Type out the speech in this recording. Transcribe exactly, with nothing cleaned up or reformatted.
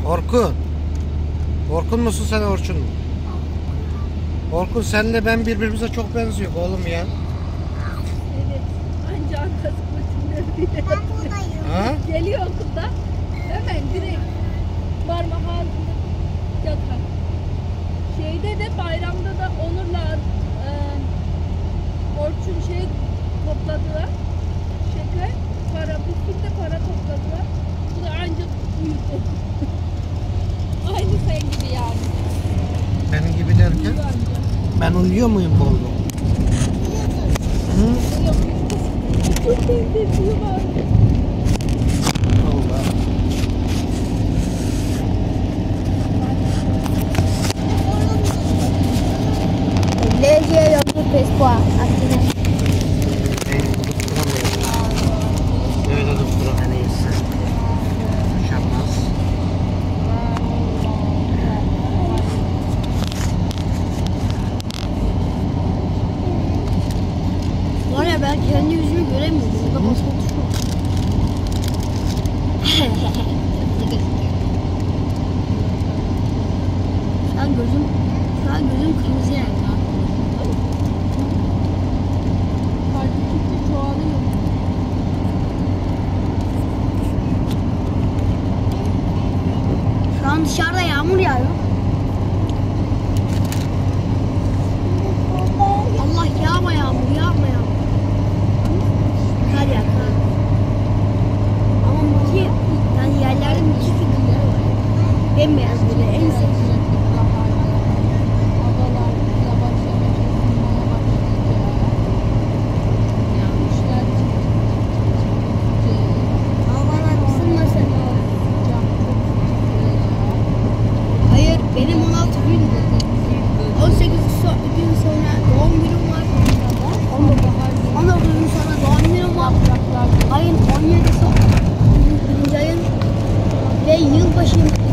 Orkun. Orkun musun sen, Orçun mu? Orkun, senle ben birbirimize çok benziyor oğlum ya. Evet. Anca arkası kurtuluyor diye. Ben buradayım. Ha? Geliyor okulda. Hemen direkt parmak ağzında yatar. Şeyde de bayramda da Onur'la e, Orçun şey topladılar. Şeker, para, bütün de para topladılar. Bu da ancak uyudu. Aynı sen gibi yani. Benim gibi derken? Uyuyor anca. Ben uyuyor muyum bol bol? Hı? Yok. Çok sevdiğim var. Allah. Legge yolcu pespoa. Aklına. Beni tutturamıyorum. Öyle tutturamıyorum. Neyse. Şapmaz. Var ya, ben kendi yüzümü göremiyorum. Burada basma tuşu var. Şu an gözüm, şu an gözüm kırmızı yani. Kalbi gitti çoğalıyor. Şu an dışarıda yağmur yağıyor. Allah, yağma yağmur, yağma yağmur. Kar yağ, kar. Ama müthiş, yani yerlerde müthiş figürler var. Bembeyaz böyle, en sevdiğim. Havalar ısınmasın. Hayır, benim on altı gün, on sekiz gün sonra doğum günüm var. on dokuz gün sonra doğum günüm var. Ayın on yedisi, birinci ayın ve yılbaşı